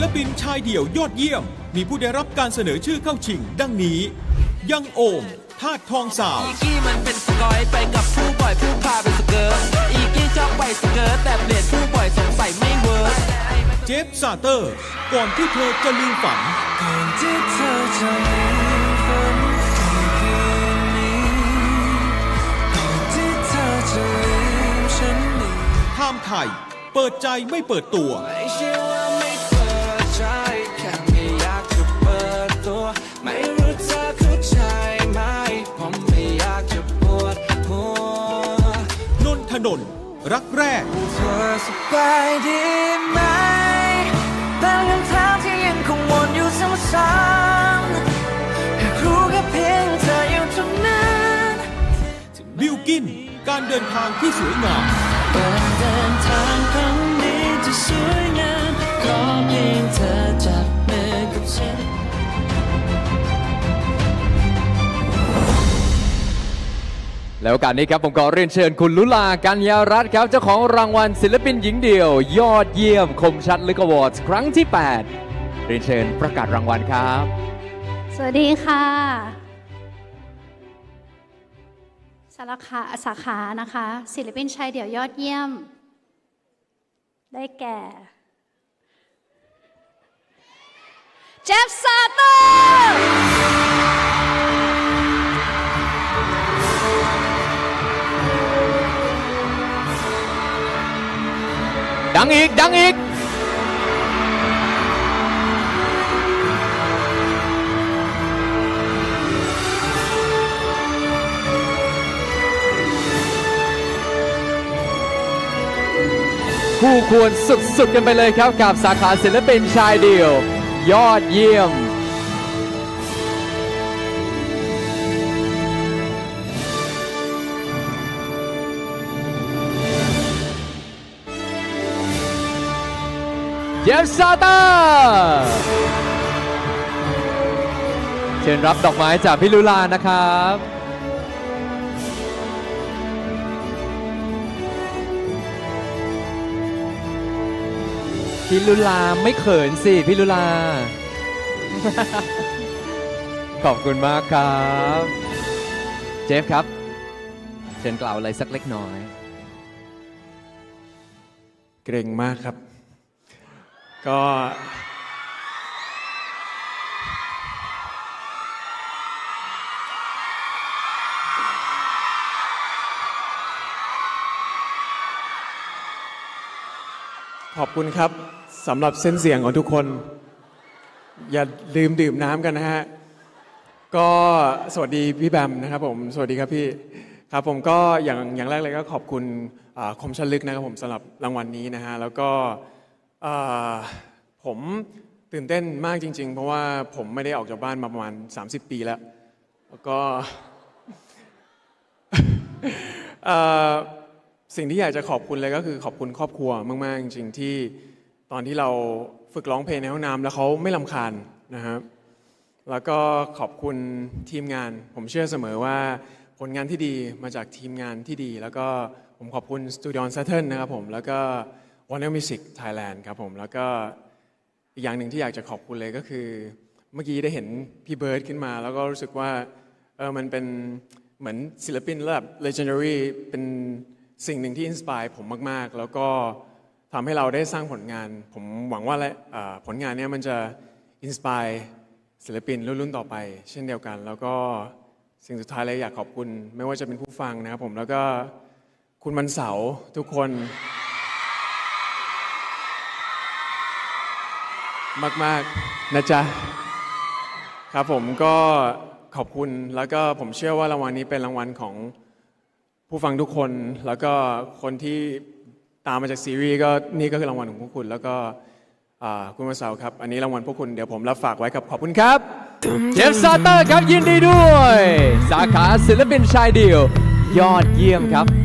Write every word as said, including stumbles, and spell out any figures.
ลปินชายเดี่ยวยอดเยี่ยมมีผู้ได้รับการเสนอชื่อเข้าชิงดังนี้ยังโอมธาตุทองสาวอีกี้มันเป็นสกอยไปกับผู้บ่อยผู้พาเป็นสเกิร์ตอีกี้ชอบไปสเกิร์ตแต่เปลี่ยนผู้บ่อยสงสัยไม่เวิร์กเจฟซาเตอร์ก่อนที่เธอจะลืมฝันก่อนที่เธอจะลืมฝันคืนนี้ก่อนที่เธอจะลืมฉันนี้ไทม์ไทยเปิดใจไม่เปิดตัวไม่ใช่ว่าไม่เปิดใจแค่ไม่อยากจะเปิดตัวไม่รู้เธอเข้าใจไหมผมไม่อยากจะปวดหัวนนทนนท์รักแรกเธอสบายดีไหมเป็นคำถามที่ยังคงวนอยู่ซ้ำๆอยากรู้แค่เพียงเธออยู่ตรงนั้นบิลกินการเดินทางที่สวยงามการเดินทางครั้งนี้จะสวยงามขอเพียงเธอจับมือกับฉันแล้วโอกาสนี้ครับผมขอเรียนเชิญคุณลุลากัญญารัตน์ครับเจ้าของรางวัลศิลปินหญิงเดี่ยวยอดเยี่ยมคมชัดลึกอวอร์ดครั้งที่แปดเรียนเชิญประกาศรางวัลครับสวัสดีค่ะสาขาสาขานะคะศิลปินชายเดี่ยวยอดเยี่ยมได้แก่เจฟซาเตอร์ดังอีกดังอีกคู่ควรสุดๆกันไปเลยครับกับสาขาศิลปินชายเดี่ยวยอดเยี่ยมเจฟซาเตอร์เชิญรับดอกไม้จากพี่ลุลานะครับพี่ลุลาไม่เขินสิพี่ลุลา ขอบคุณมากครับเจฟครับเชิญกล่าวอะไรสักเล็กน้อยเกรงมากครับก็ขอบคุณครับสำหรับเส้นเสียงของทุกคนอย่าลืมดื่มน้ำกันนะฮะก็สวัสดีพี่แบมนะครับผมสวัสดีครับพี่ครับผมก็อย่างอย่างแรกเลยก็ขอบคุณคมชัดลึกนะครับผมสำหรับรางวัลนี้นะฮะแล้วก็ผมตื่นเต้นมากจริงๆเพราะว่าผมไม่ได้ออกจากบ้านมาประมาณสามสิบปีแล้วแล้วก็สิ่งที่อยากจะขอบคุณเลยก็คือขอบคุณครอบครัวมากๆจริงๆที่ตอนที่เราฝึกร้องเพลงในห้องน้ำแล้วเขาไม่รำคาญนะครับแล้วก็ขอบคุณทีมงานผมเชื่อเสมอว่าผลงานที่ดีมาจากทีมงานที่ดีแล้วก็ผมขอบคุณ Studio Saturn นะครับผมแล้วก็ Warner Music Thailand ครับผมแล้วก็อีกอย่างหนึ่งที่อยากจะขอบคุณเลยก็คือเมื่อกี้ได้เห็นพี่เบิร์ดขึ้นมาแล้วก็รู้สึกว่าเออมันเป็นเหมือนศิลปินระดับ legendary เป็นสิ่งหนึ่งที่อินสปายผมมากๆแล้วก็ทำให้เราได้สร้างผลงานผมหวังว่าผลงานนี้มันจะอินสปายศิลปินรุ่นๆต่อไปเช่นเดียวกันแล้วก็สิ่งสุดท้ายเลยอยากขอบคุณไม่ว่าจะเป็นผู้ฟังนะครับผมแล้วก็คุณวันเสาร์ทุกคนมากๆนะจ๊ะครับผมก็ขอบคุณแล้วก็ผมเชื่อว่ารางวัลนี้เป็นรางวัลของผู้ฟังทุกคนแล้วก็คนที่ตามมาจากซีรีส์ก็นี่ก็คือรางวัลของพวกคุณแล้วก็คุณวันเสาร์ครับอันนี้รางวัลพวกคุณเดี๋ยวผมรับฝากไว้ครับขอบคุณครับเจฟซาเตอร์ครับยินดีด้วยสาขาศิลปินชายเดี่ยวยอดเยี่ยมครับ